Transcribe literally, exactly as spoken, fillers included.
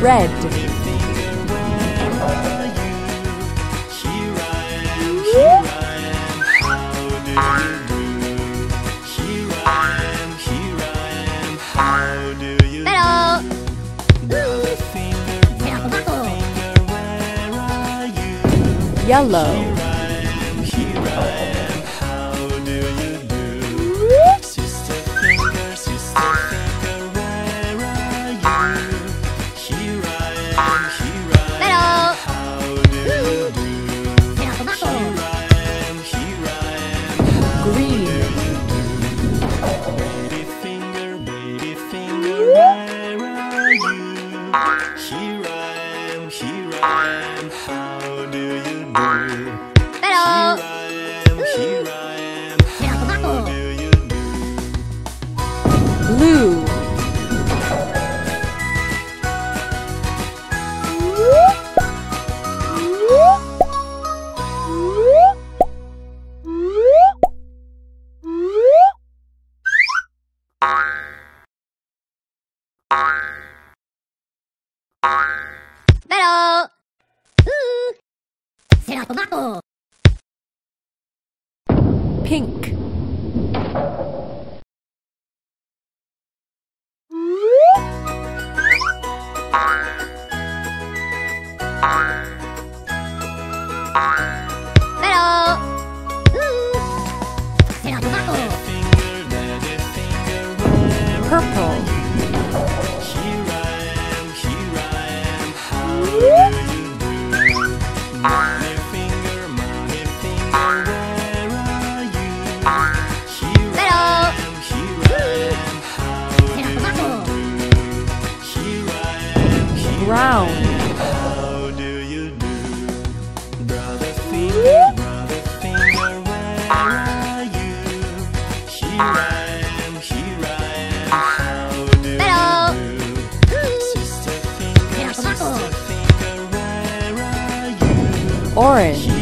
Red. Yellow. Blue. Bello! Ooh! C'est la tomato! Pink. Bello! Ooh! C'est la tomato! Purple. Brown. How do you do? Brother finger, brother finger, where are you? She ran, she ran. How do you do? Sister finger, sister finger, where are you? Orange.